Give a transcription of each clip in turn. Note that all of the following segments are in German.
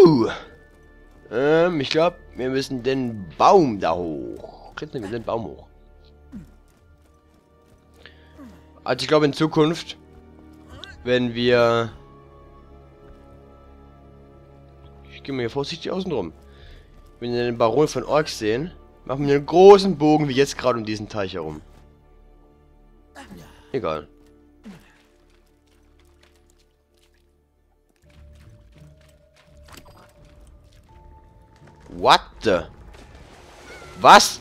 Ich glaube, wir müssen den Baum da hoch. Klettern wir den Baum hoch. Also ich glaube in Zukunft, wenn wir... Ich gehe mal hier vorsichtig außen rum. Wenn wir den Baron von Orks sehen, machen wir einen großen Bogen wie jetzt gerade um diesen Teich herum. Egal. What the? Was?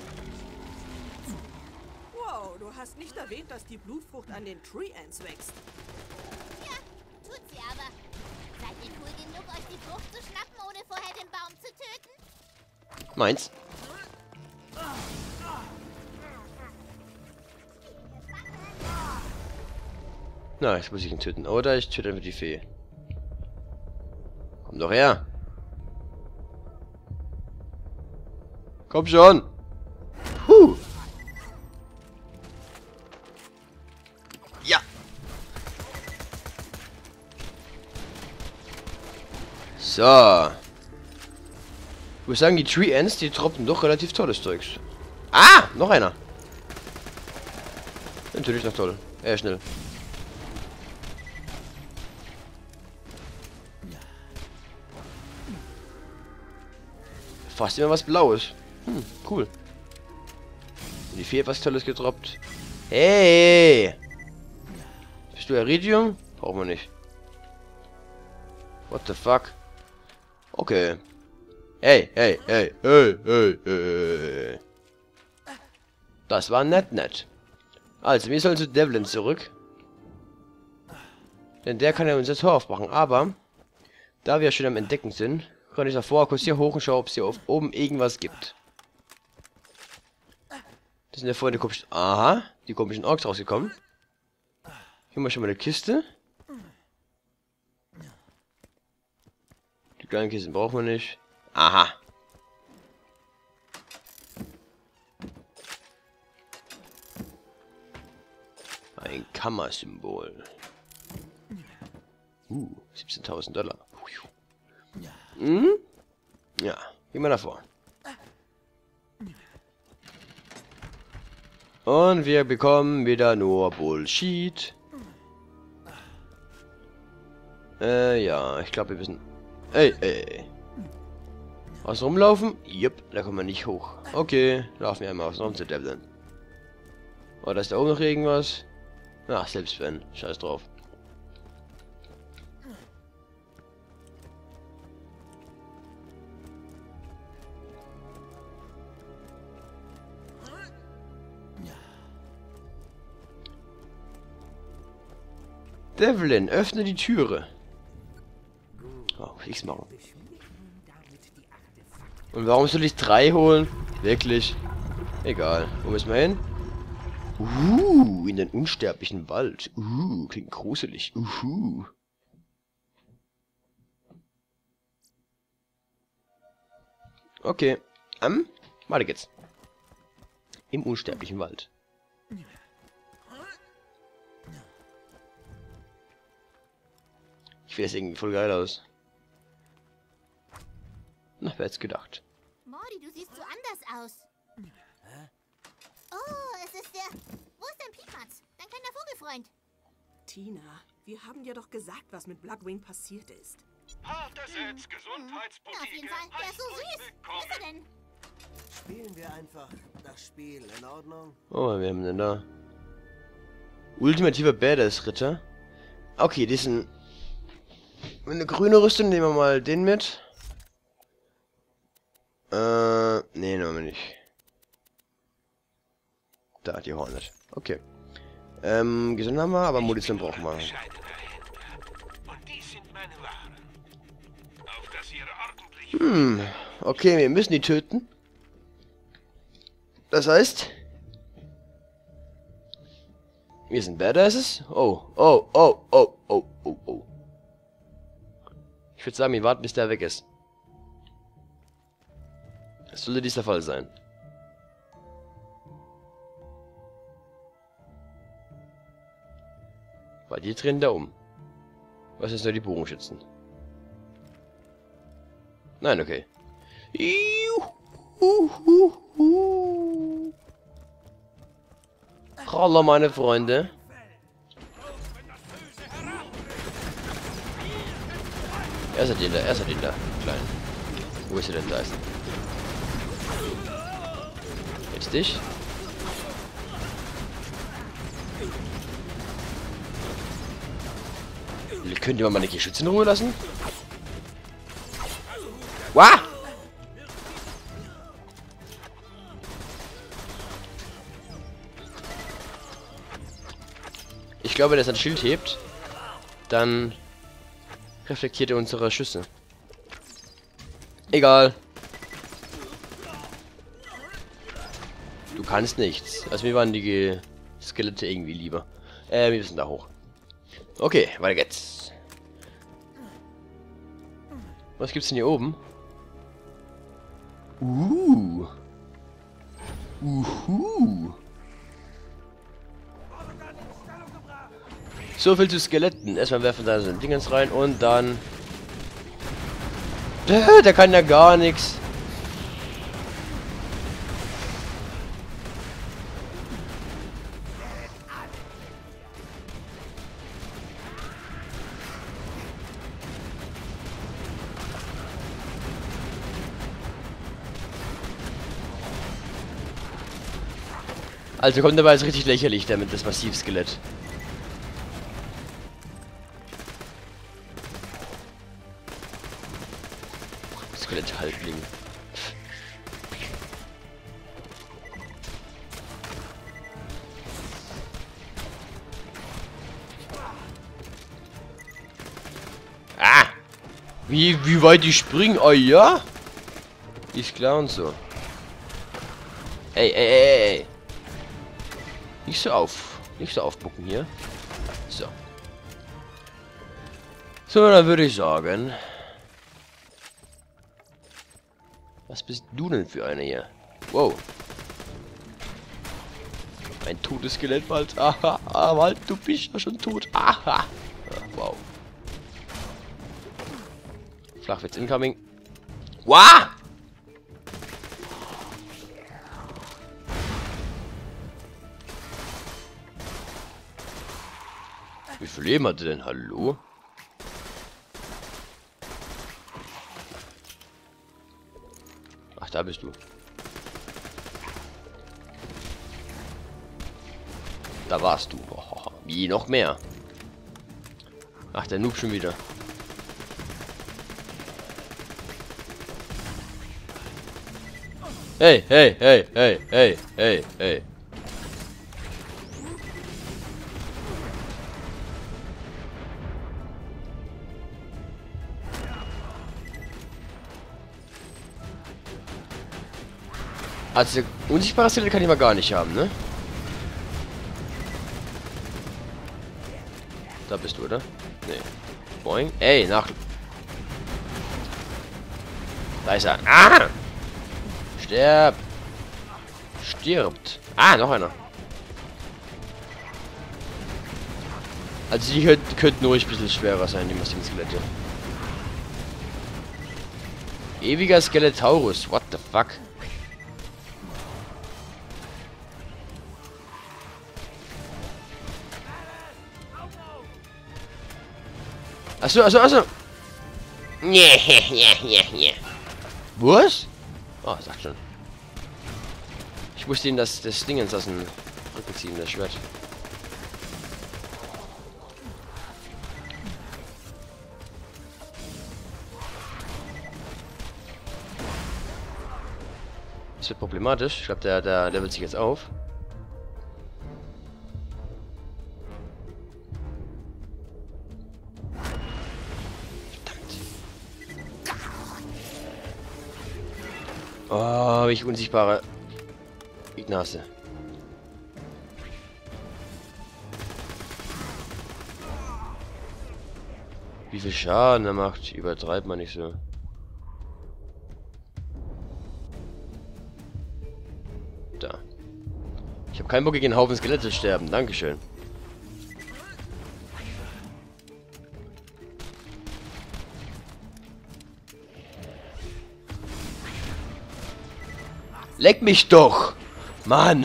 Wow, du hast nicht erwähnt, dass die Blutfrucht an den Tree Ants wächst. Ja, tut sie aber. Seid ihr cool genug, euch die Frucht zu schnappen, ohne vorher den Baum zu töten? Meins. Na, jetzt muss ich ihn töten. Oder ich töte einfach die Fee. Komm doch her. Komm schon. Ja. So. Ich muss sagen, die Tree Ants, die droppen doch relativ tolles Zeugs. Ah, noch einer. Natürlich noch toll. Schnell. Fast immer was Blaues. Cool. Die Fee etwas Tolles gedroppt. Hey! Bist du Iridium? Brauchen wir nicht. What the fuck? Okay. Hey, hey, hey, hey, hey, hey. Das war nett. Also, wir sollen zu Devlin zurück. Denn der kann ja unser Tor aufmachen. Aber, da wir schon am Entdecken sind, kann ich davor kurz hier hoch und schauen, ob es hier oben irgendwas gibt. Das sind ja vorhin die komischen... Aha, die komischen Orks rausgekommen. Hier haben wir schon mal eine Kiste. Die kleinen Kisten brauchen wir nicht. Aha. Ein Kammersymbol. 17.000 $. Ja, gehen wir davor. Und wir bekommen wieder nur Bullshit. Ja, ich glaube, wir müssen... Ey. Außen rumlaufen? Jupp, da kommen wir nicht hoch. Okay, laufen wir einmal außen rum zu Devlin. Oh, da ist da oben noch irgendwas. Ach, selbst wenn. Scheiß drauf. Devlin, öffne die Türe. Oh, ich's machen. Und warum soll ich 3 holen? Wirklich? Egal. Wo müssen wir hin? In den unsterblichen Wald. Klingt gruselig. Okay. Weiter geht's. Im unsterblichen Wald. Ich finde das irgendwie voll geil aus. Na, wer hätte gedacht? Morty, du siehst so anders aus. Oh, es ist der... Wo ist dein Piepmatz? Dein kleiner Vogelfreund. Tina, wir haben dir doch gesagt, was mit Bloodwing passiert ist. Hartersitz, Gesundheitsboutique. Auf jeden Fall, der ist so süß. Wo ist er denn? Spielen wir einfach das Spiel, in Ordnung? Oh, wir haben denn da? Ultimativer Badass-Ritter. Okay, diesen... Eine grüne Rüstung, nehmen wir mal den mit. Nee, nehmen wir nicht. Da, die Hornet. Okay. Gesund haben wir, aber Munition brauchen wir. Und dies sind meine Waren. Auf dass ihr ordentlich... Okay, wir müssen die töten. Das heißt... Wir sind Badasses. Oh. Ich würde sagen, wir warten, bis der weg ist. Das sollte dies der Fall sein. Weil die drehen da um. Was ist nur die Bogenschützen? Nein, okay. Hallo, meine Freunde. Er ist den da, klein. Wo ist er denn? Da ist er. Jetzt dich. Könnt ihr mal meine Geschütze in Ruhe lassen? Wah! Ich glaube, wenn er sein Schild hebt, dann reflektiert er unsere Schüsse. Egal. Du kannst nichts. Also mir waren die Skelette irgendwie lieber. Wir müssen da hoch. Okay, weiter geht's. Was gibt's denn hier oben? So viel zu Skeletten. Erstmal werfen da so ein Dingens rein und dann... Der kann ja gar nichts. Also kommt dabei ist richtig lächerlich damit, das Massivskelett. Skelett-Halbling. Ah! Wie weit die springen? Oh ja? Ist klar und so. Ey. Nicht so aufbucken hier. So. So, dann würde ich sagen. Was bist du denn für einer hier? Wow. Ein totes Skelett, Wald. Aha, Wald, du bist ja schon tot. Aha. Ah, wow. Flachwitz incoming. Wow! Wie viel Leben hat er denn? Hallo? Ach, da bist du. Da warst du. Oh, wie noch mehr? Ach, der Noob schon wieder. Hey. Also, unsichtbare Skelett kann ich mal gar nicht haben, ne? Da bist du, oder? Nee. Boing. Ey, nach... Da ist er. Ah! Stirbt. Ah, noch einer. Also die könnten ruhig ein bisschen schwerer sein, die massiven Skelette. Ewiger Skeletaurus. What the fuck? Achso. Nee. Was? Oh, sagt schon. Ich musste ihm das Dingens aus dem Rücken ziehen, das Schwert. Das wird problematisch. Ich glaube, der levelt sich jetzt auf. Oh, ich unsichtbare Ignase. Wie viel Schaden er macht, übertreibt man nicht so. Da. Ich habe keinen Bock, gegen einen Haufen Skelette zu sterben. Dankeschön. Leck mich doch! Mann!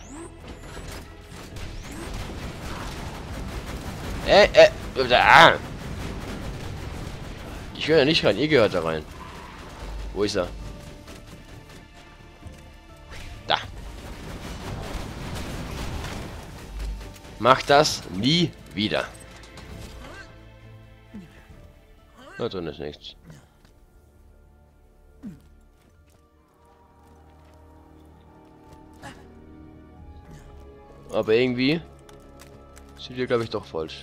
Ich gehöre ja nicht rein, ihr gehört da rein. Wo ist er? Da. Mach das nie wieder. Da drin ist nichts. Aber irgendwie sind wir, glaube ich, doch falsch.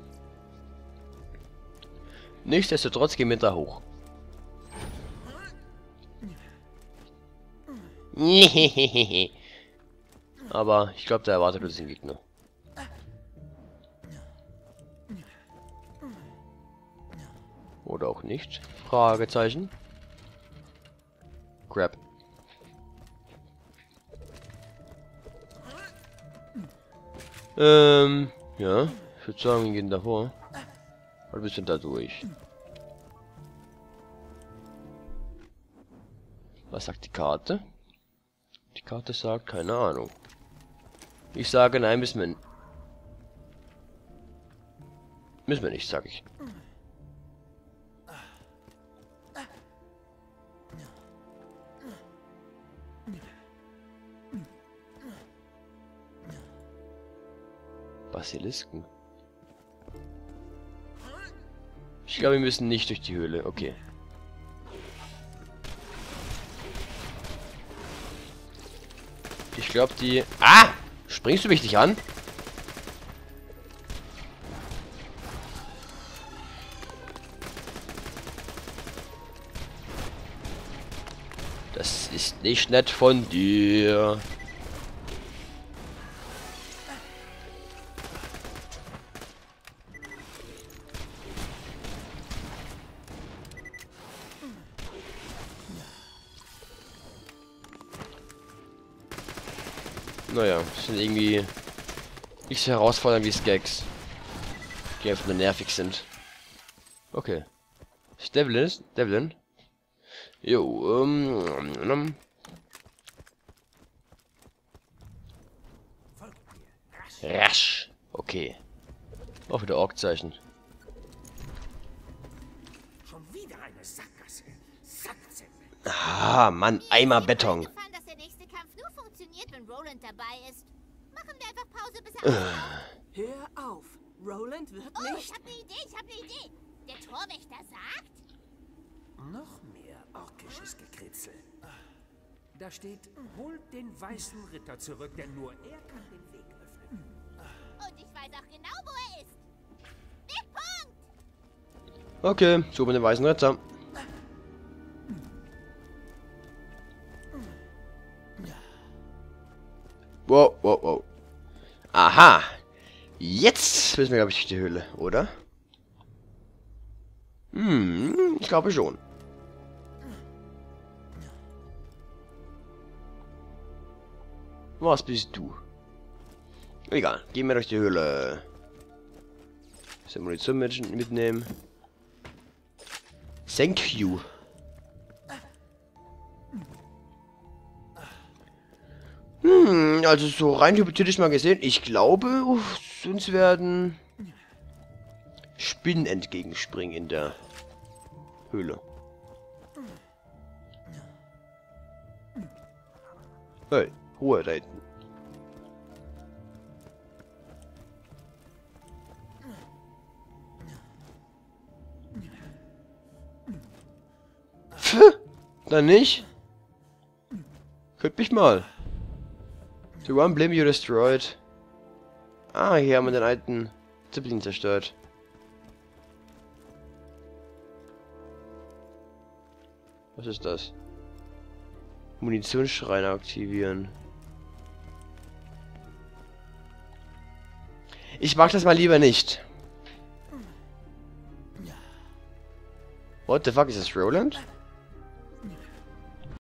Nichtsdestotrotz gehen wir da hoch. Aber ich glaube, da erwartet uns ein Gegner. Oder auch nicht? Fragezeichen. Crap. Ja. Ich würde sagen, wir gehen davor. Oder wir sind da durch. Was sagt die Karte? Die Karte sagt, keine Ahnung. Ich sage, nein, müssen wir nicht, sage ich. Basilisken. Ich glaube, wir müssen nicht durch die Höhle. Okay. Ich glaube, die... Ah! Springst du mich nicht an? Das ist nicht nett von dir. Naja, das sind irgendwie nicht so herausfordernd wie Skags, die einfach nur nervig sind. Okay. Ist Devlin? Devlin? Jo, rasch. Okay. Auch wieder Orkzeichen. Schon wieder eine Sackgasse. Sackzelle. Ah, Mann, Eimer Beton. Gefallen, dass der nächste Kampf nur funktioniert, wenn Roland dabei ist. Machen wir einfach Pause, bis er auftaucht. Hör auf. Roland wird Oh, nicht... ich hab eine Idee. Der Torwächter sagt... Noch mehr orkisches Gekritzel. Da steht, holt den weißen Ritter zurück, denn nur er kann den Weg öffnen. Und ich weiß auch genau, wo er ist. Wegpunkt! Okay, suchen den weißen Ritter. Wow, wow, wow. Aha. Jetzt müssen wir, glaube ich, durch die Höhle, oder? Ich glaube schon. Was bist du? Egal, gehen wir durch die Höhle. Bisschen Munition mitnehmen. Thank you. Also so rein hypothetisch mal gesehen, ich glaube, uns werden Spinnen entgegenspringen in der Höhle. Hey, Ruhe da hinten. Dann nicht? Könnt mich mal. The one blame you destroyed. Ah, hier haben wir den alten Zeppelin zerstört. Was ist das? Munitionsschreiner aktivieren. Ich mag das mal lieber nicht. What the fuck, ist das Roland?